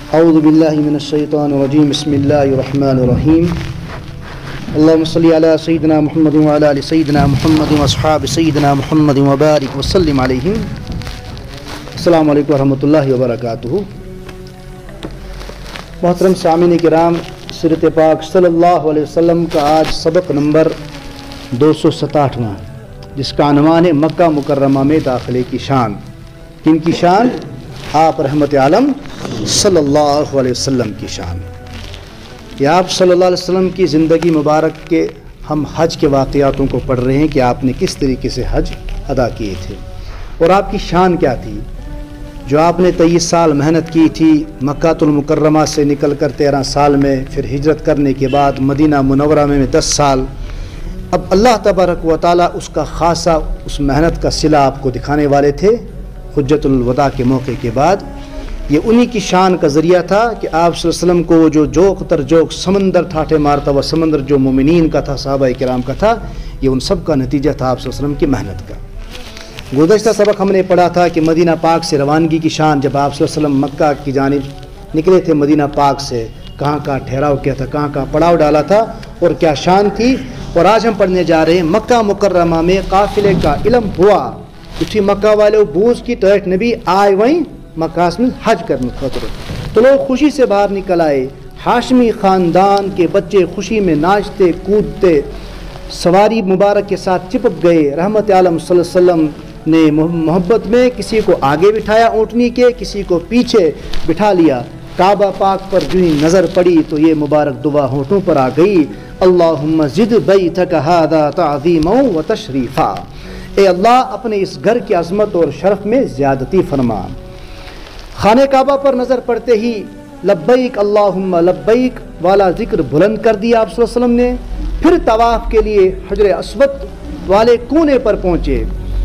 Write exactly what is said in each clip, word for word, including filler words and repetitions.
اعوذ باللہ من الشیطان الرجیم بسم اللہ الرحمن الرحیم اللہم صلی علی سیدنا محمد وعلی آل سیدنا محمد واصحاب سیدنا محمد وبارک وسلم علیہم۔ السلام علیکم ورحمۃ اللہ وبرکاتہ۔ محترم سامعین کرام، سیرت پاک صلی اللہ علیہ وسلم کا آج سبق نمبر دو سو ستاٹھواں، جس کا عنوان ہے مکہ مکرمہ میں داخلے کی شان۔ کن کی شان؟ آپ رحمت عالم صلی اللہ علیہ وسلم کی شان۔ یا آپ صلی اللہ علیہ وسلم کی زندگی مبارک کے ہم حج کے واقعاتوں کو پڑھ رہے ہیں کہ آپ نے کس طریقے سے حج ادا کیے تھے اور آپ کی شان کیا تھی۔ جو آپ نے تیئیس سال محنت کی تھی مکہ المکرمہ سے نکل کر تیرہ سال میں، پھر ہجرت کرنے کے بعد مدینہ منورہ میں دس سال، اب اللہ تبارک و تعالیٰ اس کا خاصا اس محنت کا صلہ آپ کو دکھانے والے تھے حجت الوداع کے موقع کے بعد۔ یہ انہی کی شان کا ذریعہ تھا کہ آپ صلی اللہ علیہ وسلم کو جو جوک تر جوک سمندر ٹھاٹھے مارتا ہوا سمندر جو مومنین کا تھا، صحابہ کرام کا تھا، یہ ان سب کا نتیجہ تھا آپ صلی اللہ علیہ وسلم کی محنت کا۔ گزشتہ سبق ہم نے پڑھا تھا کہ مدینہ پاک سے روانگی کی شان، جب آپ صلی اللہ علیہ وسلم مکہ کی جانب نکلے تھے مدینہ پاک سے، کہاں کہاں ٹھہراؤ کیا تھا، کہاں کہاں پڑاؤ ڈالا تھا اور کیا شان تھی۔ اور آج ہم پڑھنے جا رہے ہیں مکہ مکرمہ میں قافلے کا علم ہوا، اسی مکہ والے بوجھ کی ٹیٹ نبی آئے وہیں مکہ میں حج کرنے خطر، تو لوگ خوشی سے باہر نکل آئے، ہاشمی خاندان کے بچے خوشی میں ناچتے کودتے سواری مبارک کے ساتھ چپک گئے۔ رحمت عالم صلی اللہ علیہ وسلم نے محبت میں کسی کو آگے بٹھایا اونٹنی کے، کسی کو پیچھے بٹھا لیا۔ کعبہ پاک پر جو ہی نظر پڑی تو یہ مبارک دعا ہونٹوں پر آ گئی، اللہم زد بیتک ھذا تعظیما و تشریفا، اے اللہ اپنے اس گھر کی عظمت اور شرف میں زیادتی فرما۔ خانہ کعبہ پر نظر پڑتے ہی لبیک اللہم لبیک والا ذکر بلند کر دیا آپ صلی اللہ علیہ وسلم نے۔ پھر طواف کے لیے حجر اسود والے کونے پر پہنچے،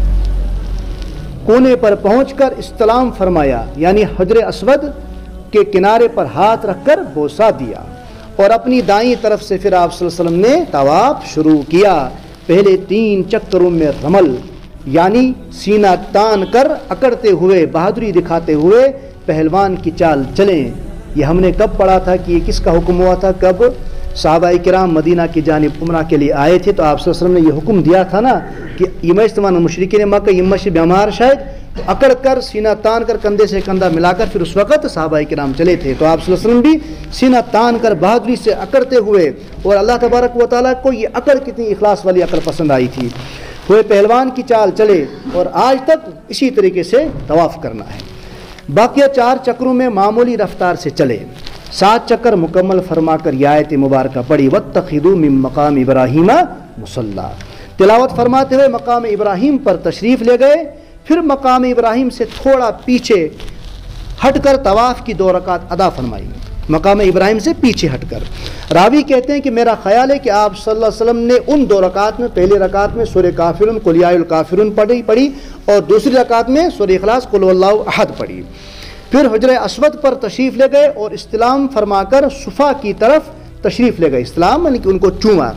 کونے پر پہنچ کر استلام فرمایا، یعنی حجر اسود کے کنارے پر ہاتھ رکھ کر بوسہ دیا، اور اپنی دائیں طرف سے پھر آپ صلی اللہ علیہ وسلم نے طواف شروع کیا۔ پہلے تین چکروں میں رمل، یعنی سینہ تان کر اکڑتے ہوئے بہادری دکھاتے ہوئے پہلوان کی چال چلیں۔ یہ ہم نے کب پڑھا تھا کہ یہ کس کا حکم ہوا تھا؟ کب صحابہ کرام مدینہ کی جانب عمرہ کے لیے آئے تھے تو آپ صلی اللہ علیہ وسلم نے یہ حکم دیا تھا نا کہ یمشتمان مشرکین مکہ یمش بیمار شاید اکڑ کر سینہ تان کر کندھے سے کندھا ملا کر پھر اس وقت صحابہ کرام چلے تھے۔ تو آپ صلی اللہ علیہ وسلم بھی سینہ تان کر بہادری سے اکڑتے ہوئے، اور اللہ تبارک و تعالیٰ کو یہ اکڑ کتنی اخلاص والی عقل پسند آئی تھی، وہ پہلوان کی چال چلے اور آج تک اسی طریقے سے طواف کرنا ہے۔ باقیہ چار چکروں میں معمولی رفتار سے چلے، سات چکر مکمل فرما کر یہ آیت مبارکہ پڑھی، واتخذوا من مقام ابراہیم مصلی، تلاوت فرماتے ہوئے مقام ابراہیم پر تشریف لے گئے۔ پھر مقام ابراہیم سے تھوڑا پیچھے ہٹ کر طواف کی دو رکعت ادا فرمائی، مقام ابراہیم سے پیچھے ہٹ کر۔ راوی کہتے ہیں کہ میرا خیال ہے کہ آپ صلی اللہ علیہ وسلم نے ان دو رکعت میں پہلی رکعت میں سورہ کافرون قل یا الکافرون پڑھی پڑھی اور دوسری رکعت میں سورہ اخلاص قل واللہ احد پڑھی۔ پھر حجر اسود پر تشریف لے گئے اور استلام فرما کر صفا کی طرف تشریف لے گئے، استلام یعنی کہ ان کو چوما،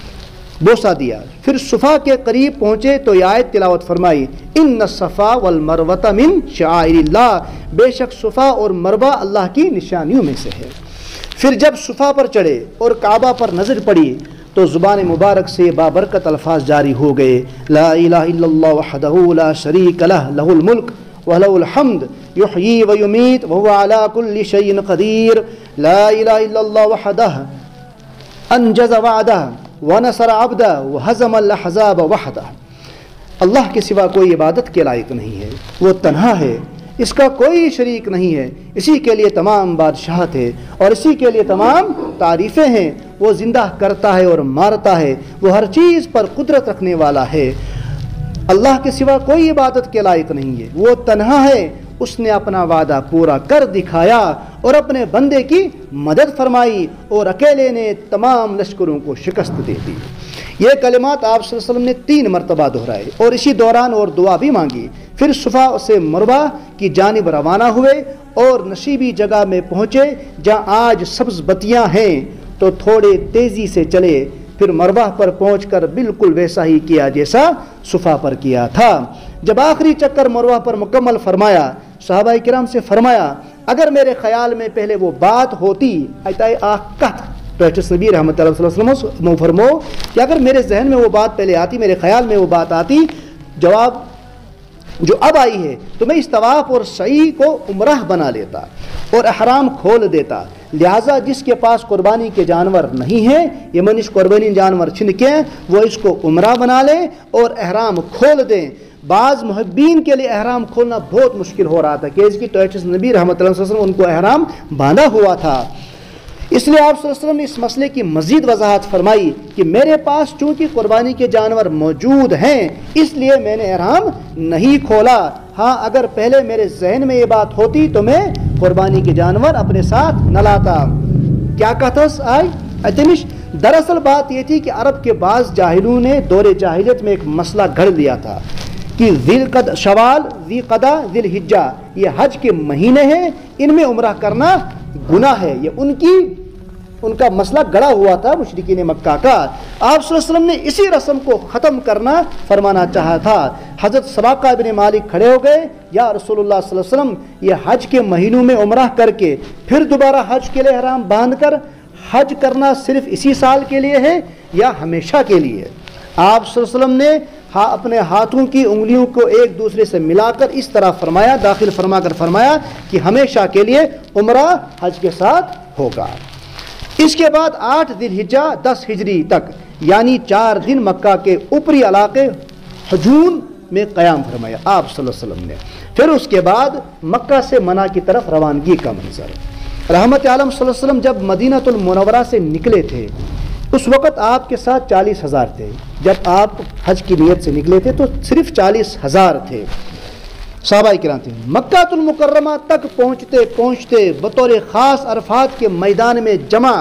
بوسہ دیا۔ پھر صفا کے قریب پہنچے تو یہ آیت تلاوت فرمائی، ان الصفا والمروۃ من شعائر اللہ، بے شک صفا اور مروہ اللہ کی نشانیوں میں سے ہے۔ پھر جب صفا پر چڑھے اور کعبہ پر نظر پڑی تو زبان مبارک سے بابرکت الفاظ جاری ہو گئے، لا الہ الا اللہ وحدہ لا شریک لہ لہ الملک وَلَهُ الْحَمْدُ يُحْيِي وَيُمِيتُ وَهُوَ عَلَى كُلِّ شَيْءٍ قَدِيرٌ لَا إِلَهَ إِلَّا اللَّهُ وَحْدَهُ أَنْجَزَ وَعْدَهُ وَنَصَرَ عَبْدَهُ وَهَزَمَ الْأَحْزَابَ وَحْدَهُ۔ اللہ کے سوا کوئی عبادت کے لائق نہیں ہے، وہ تنہا ہے، اس کا کوئی شریک نہیں ہے، اسی کے لیے تمام بادشاہت ہے اور اسی کے لیے تمام تعریفیں ہیں۔ وہ زندہ کرتا ہے اور مارتا ہے، وہ ہر چیز پر قدرت رکھنے والا ہے، اللہ کے سوا کوئی عبادت کے لائق نہیں ہے، وہ تنہا ہے، اس نے اپنا وعدہ پورا کر دکھایا اور اپنے بندے کی مدد فرمائی اور اکیلے نے تمام لشکروں کو شکست دے دی۔ یہ کلمات آپ صلی اللہ علیہ وسلم نے تین مرتبہ دہرائے اور اسی دوران اور دعا بھی مانگی۔ پھر صفا سے مروہ کی جانب روانہ ہوئے اور نصیبی جگہ میں پہنچے جہاں آج سبز بتیاں ہیں تو تھوڑے تیزی سے چلے، پھر مروہ پر پہنچ کر بالکل ویسا ہی کیا جیسا صفا پر کیا تھا۔ جب آخری چکر مروہ پر مکمل فرمایا، صحابہ کرام سے فرمایا اگر میرے خیال میں پہلے وہ بات ہوتی ایتائے آہ کت تو ایچس نبی رحمت اللہ صلی اللہ علیہ وسلم فرمو کہ اگر میرے ذہن میں وہ بات پہلے آتی، میرے خیال میں وہ بات آتی، جواب جو اب آئی ہے، تو میں اس طواف اور سعی کو عمرہ بنا لیتا اور احرام کھول دیتا۔ لہٰذا جس کے پاس قربانی کے جانور نہیں ہیں، یہ منش قربانی جانور چھن کے وہ اس کو عمرہ بنا لیں اور احرام کھول دیں۔ بعض محبین کے لیے احرام کھولنا بہت مشکل ہو رہا تھا کہ اس کی تو نبی رحمۃ اللہ علیہ وسلم ان کو احرام باندھا ہوا تھا، اس لیے آپ صلی اللہ علیہ وسلم نے اس مسئلے کی مزید وضاحت فرمائی کہ میرے پاس چونکہ قربانی کے جانور موجود ہیں اس لیے میں نے احرام نہیں کھولا۔ ہاں اگر پہلے میرے ذہن میں یہ بات ہوتی تو میں قربانی کے جانور اپنے ساتھ نہ لاتا۔ کیا کہتا آئی اتنش؟ دراصل بات یہ تھی کہ عرب کے بعض جاہلوں نے دور جاہلیت میں ایک مسئلہ گھڑ لیا تھا کہ ذی القعدہ شوال، ذی قعدہ، ذی الحجہ یہ حج کے مہینے ہیں، ان میں عمرہ کرنا گناہ ہے۔ یہ ان کی ان کا مسئلہ گڑا ہوا تھا مشرکین مکہ کا۔ آپ صلی اللہ علیہ وسلم نے اسی رسم کو ختم کرنا فرمانا چاہا تھا۔ حضرت سراقہ بن مالک کھڑے ہو گئے، یا رسول اللہ صلی اللہ علیہ وسلم یہ حج کے مہینوں میں عمرہ کر کے پھر دوبارہ حج کے لیے احرام باندھ کر حج کرنا صرف اسی سال کے لیے ہے یا ہمیشہ کے لیے؟ آپ صلی اللہ علیہ وسلم نے ہاں اپنے ہاتھوں کی انگلیوں کو ایک دوسرے سے ملا کر اس طرح فرمایا، داخل فرما کر فرمایا کہ ہمیشہ کے لیے عمرہ حج کے ساتھ ہوگا۔ اس کے بعد آٹھ ذی الحجہ دس ہجری تک یعنی چار دن مکہ کے اوپری علاقے حجون میں قیام فرمایا آپ صلی اللہ علیہ وسلم نے۔ پھر اس کے بعد مکہ سے منی کی طرف روانگی کا منظر۔ رحمت عالم صلی اللہ علیہ وسلم جب مدینہ المنورہ سے نکلے تھے اس وقت آپ کے ساتھ چالیس ہزار تھے۔ جب آپ حج کی نیت سے نکلے تھے تو صرف چالیس ہزار تھے صحابہ کرام تھے۔ مکہ المکرمہ تک پہنچتے پہنچتے بطور خاص عرفات کے میدان میں جمع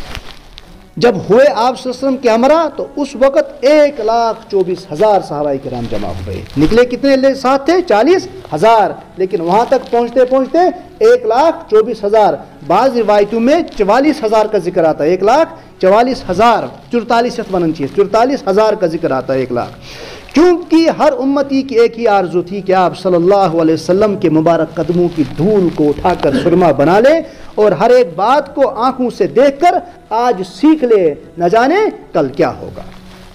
جب ہوئے آپ صلی اللہ علیہ وسلم کے ہمراہ تو اس وقت ایک لاکھ چوبیس ہزار صحابہ کرام جمع ہوئے۔ نکلے کتنے ساتھ تھے؟ چالیس ہزار، لیکن وہاں تک پہنچتے پہنچتے ایک لاکھ چوبیس ہزار، بعض روایتوں میں چوالیس ہزار کا ذکر آتا ہے، ایک لاکھ چوالیس ہزار چورتالیس بنن چیز چورتالیس ہزار کا ذکر آتا ہے ایک لاکھ، کیونکہ ہر امتی کی ایک ہی آرزو تھی کہ آپ صلی اللہ علیہ وسلم کے مبارک قدموں کی دھول کو اٹھا کر سرما بنا لے اور ہر ایک بات کو آنکھوں سے دیکھ کر آج سیکھ لے، نہ جانے کل کیا ہوگا۔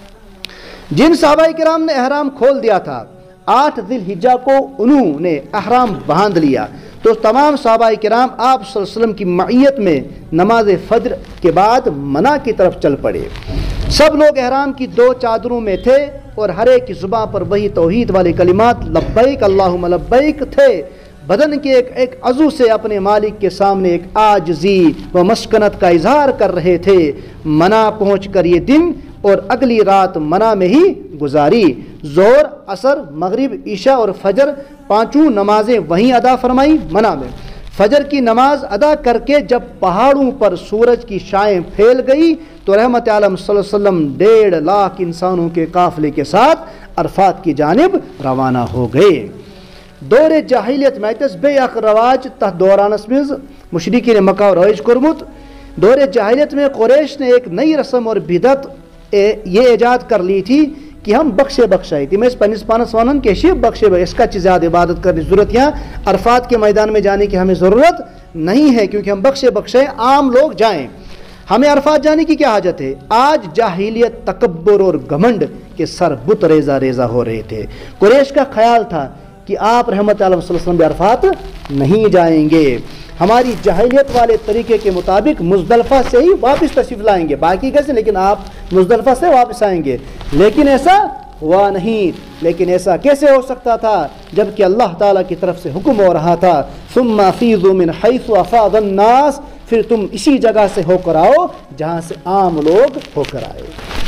جن صحابہ کرام نے احرام کھول دیا تھا آٹھ ذی الحجہ کو انہوں نے احرام باندھ لیا تو تمام صحابہ کرام آپ صلی اللہ علیہ وسلم کی معیت میں نماز فجر کے بعد منی کی طرف چل پڑے۔ سب لوگ احرام کی دو چادروں میں تھے اور ہر ایک کی زبان پر وہی توحید والے کلمات لبیک اللہم لبیک تھے۔ بدن کے ایک ایک عضو سے اپنے مالک کے سامنے ایک عاجزی و مسکنت کا اظہار کر رہے تھے۔ منی پہنچ کر یہ دن اور اگلی رات منی میں ہی گزاری۔ ظہر، عصر، مغرب، عشاء اور فجر پانچوں نمازیں وہیں ادا فرمائی منی میں۔ فجر کی نماز ادا کر کے جب پہاڑوں پر سورج کی شعاعیں پھیل گئی تو رحمت عالم صلی اللہ علیہ وسلم ڈیڑھ لاکھ انسانوں کے قافلے کے ساتھ عرفات کی جانب روانہ ہو گئے۔ دور جاہلیت میں بے اخ رواج تحت دورانس میں مشرکین مکہ اور رائج کرمت۔ دور جاہلیت میں قریش نے ایک نئی رسم اور بدعت یہ ایجاد کر لی تھی کہ ہم بخشے بخشائی تھی میں اس پنس پانس وانن کے شیب بخشے اس کا چیز زیادہ عبادت کرنے کی ضرورت یہاں عرفات کے میدان میں جانے کی ہمیں ضرورت نہیں ہے کیونکہ ہم بخشے بخشے عام لوگ جائیں، ہمیں عرفات جانے کی کیا حاجت ہے۔ آج جاہلیت، تکبر اور گھمنڈ کے سر بت ریزہ ریزہ ہو رہے تھے۔ قریش کا خیال تھا کہ آپ رحمت عالم صلی اللہ علیہ وسلم بھی عرفات نہیں جائیں گے، ہماری جاہلیت والے طریقے کے مطابق مزدلفہ سے ہی واپس تشریف لائیں گے، باقی کیسے، لیکن آپ مزدلفہ سے واپس آئیں گے۔ لیکن ایسا ہوا نہیں۔ لیکن ایسا کیسے ہو سکتا تھا جبکہ اللہ تعالیٰ کی طرف سے حکم ہو رہا تھا ثم افیضوا من حیث افاض الناس، پھر تم اسی جگہ سے ہو کر آؤ جہاں سے عام لوگ ہو کر آئے۔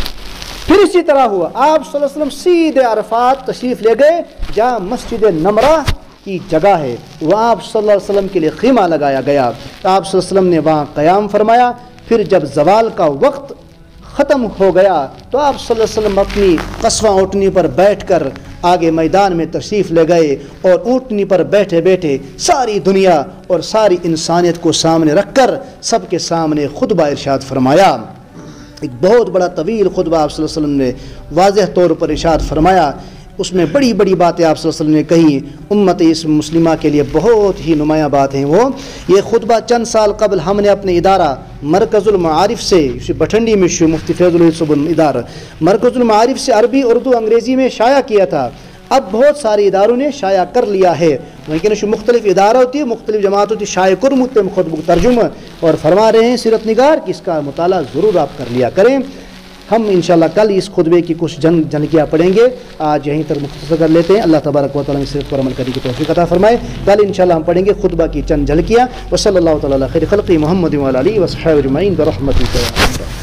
پھر اسی طرح ہوا، آپ صلی اللہ علیہ وسلم سیدھے عرفات تشریف لے گئے جہاں مسجد نمرہ کی جگہ ہے، وہاں آپ صلی اللہ علیہ وسلم کے لیے خیمہ لگایا گیا، آپ صلی اللہ علیہ وسلم نے وہاں قیام فرمایا۔ پھر جب زوال کا وقت ختم ہو گیا تو آپ صلی اللہ علیہ وسلم اپنی قصواں اونٹنی پر بیٹھ کر آگے میدان میں تشریف لے گئے اور اونٹنی پر بیٹھے بیٹھے ساری دنیا اور ساری انسانیت کو سامنے رکھ کر سب کے سامنے خطبہ ارشاد فرمایا۔ ایک بہت بڑا طویل خطبہ آپ صلی اللہ علیہ وسلم نے واضح طور پر ارشاد فرمایا۔ اس میں بڑی بڑی باتیں آپ صلی اللہ علیہ وسلم نے کہی، امت اس مسلمہ کے لیے بہت ہی نمایاں بات ہیں وہ یہ خطبہ چند سال قبل ہم نے اپنے ادارہ مرکز المعارف سے بٹھنڈی میں شو مفتی فیض الصب ادارہ مرکز المعارف سے عربی اردو انگریزی میں شائع کیا تھا، اب بہت سارے اداروں نے شائع کر لیا ہے، لیکن شو مختلف ادارہ ہوتی ہے، مختلف جماعت ہوتی ہے، شائع کرمتے خطبہ ترجمہ اور فرما رہے ہیں سیرت نگار کہ اس کا مطالعہ ضرور آپ کر لیا کریں۔ ہم انشاءاللہ کل اس خطبے کی کچھ جن جھلکیاں پڑھیں گے، آج یہیں تک مختصر کر لیتے ہیں۔ اللہ تبارک و تعالیٰ صرف پر عمل کرنے کی توفیق عطا فرمائے۔ کل انشاءاللہ ہم پڑھیں گے خطبہ کی چند جھلکیاں۔ وصلی اللہ تعالیٰ علی خیر خلقہ محمد وعلی آلہ وصحبہ اجمعین برحمتہ۔